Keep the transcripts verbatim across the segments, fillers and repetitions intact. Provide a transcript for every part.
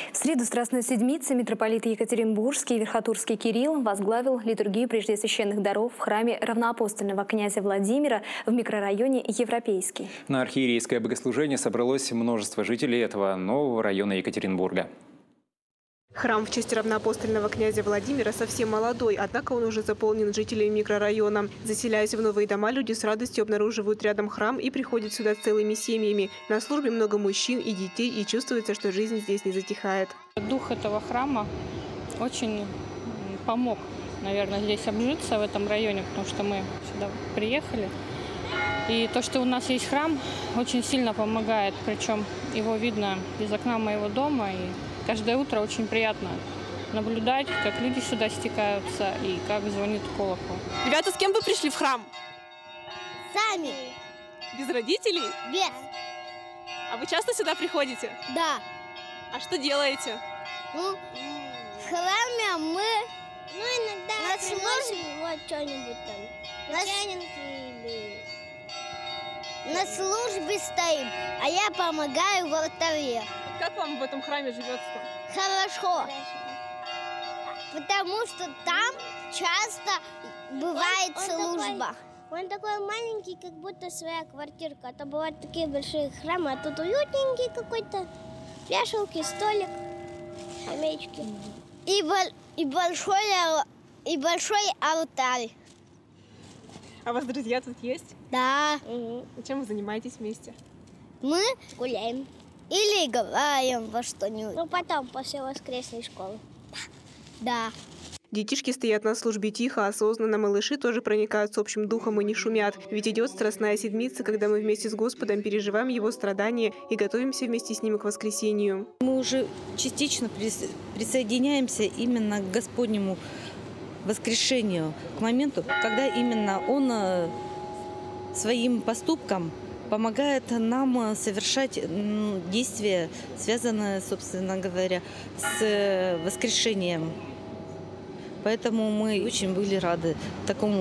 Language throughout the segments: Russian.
В среду Страстной Седмицы митрополит Екатеринбургский и Верхотурский Кирилл возглавил литургию Преждесвященных даров в храме равноапостольного князя Владимира в микрорайоне Европейский. На архиерейское богослужение собралось множество жителей этого нового района Екатеринбурга. Храм в честь равноапостольного князя Владимира совсем молодой, однако он уже заполнен жителями микрорайона. Заселяясь в новые дома, люди с радостью обнаруживают рядом храм и приходят сюда целыми семьями. На службе много мужчин и детей, и чувствуется, что жизнь здесь не затихает. Дух этого храма очень помог, наверное, здесь обжиться в этом районе, потому что мы сюда приехали. И то, что у нас есть храм, очень сильно помогает. Причем его видно из окна моего дома. И каждое утро очень приятно наблюдать, как люди сюда стекаются и как звонит колокол. Ребята, с кем вы пришли в храм? Сами. Без родителей? Без. А вы часто сюда приходите? Да. А что делаете? Ну, в храме мы ну, иногда на службе вот что-нибудь там. На, или... на службе стоим, а я помогаю в алтаре. Как вам в этом храме живется-то? Хорошо. Потому что там часто бывает он, он служба. Такой, он такой маленький, как будто своя квартирка. А то бывают такие большие храмы, а тут уютненький какой-то. Вешалки, столик, скамеечки. И, и, большой, и большой алтарь. А у вас друзья тут есть? Да. Угу. И чем вы занимаетесь вместе? Мы гуляем. Или играем во что-нибудь. Ну, потом, после воскресной школы. Да. Детишки стоят на службе тихо, осознанно. Малыши тоже проникаются общим духом и не шумят. Ведь идет Страстная Седмица, когда мы вместе с Господом переживаем Его страдания и готовимся вместе с Ним к воскресению. Мы уже частично присоединяемся именно к Господнему воскрешению, к моменту, когда именно Он своим поступком помогает нам совершать действия, связанные, собственно говоря, с воскрешением. Поэтому мы очень были рады такому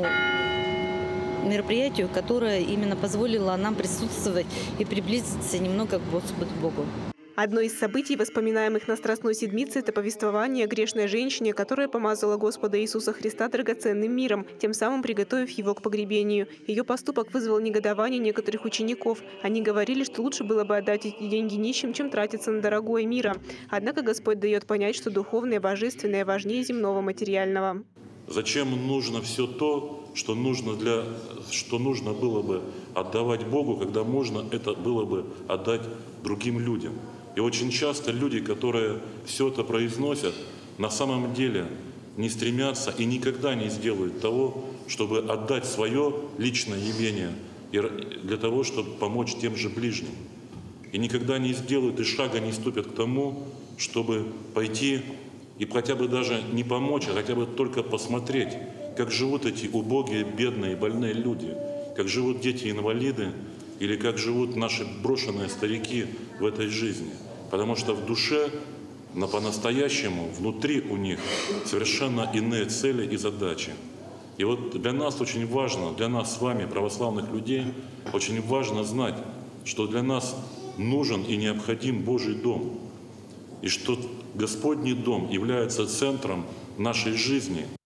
мероприятию, которое именно позволило нам присутствовать и приблизиться немного к Господу Богу. Одно из событий, воспоминаемых на Страстной Седмице, это повествование о грешной женщине, которая помазала Господа Иисуса Христа драгоценным миром, тем самым приготовив его к погребению. Ее поступок вызвал негодование некоторых учеников. Они говорили, что лучше было бы отдать эти деньги нищим, чем тратиться на дорогое мира. Однако Господь дает понять, что духовное, божественное важнее земного материального. Зачем нужно все то, что нужно, для, что нужно было бы отдавать Богу, когда можно это было бы отдать другим людям? И очень часто люди, которые все это произносят, на самом деле не стремятся и никогда не сделают того, чтобы отдать свое личное имение для того, чтобы помочь тем же ближним. И никогда не сделают и шага не ступят к тому, чтобы пойти и хотя бы даже не помочь, а хотя бы только посмотреть, как живут эти убогие, бедные, больные люди, как живут дети-инвалиды или как живут наши брошенные старики в этой жизни. Потому что в душе, но по-настоящему, внутри у них совершенно иные цели и задачи. И вот для нас очень важно, для нас с вами, православных людей, очень важно знать, что для нас нужен и необходим Божий дом. И что Господний дом является центром нашей жизни.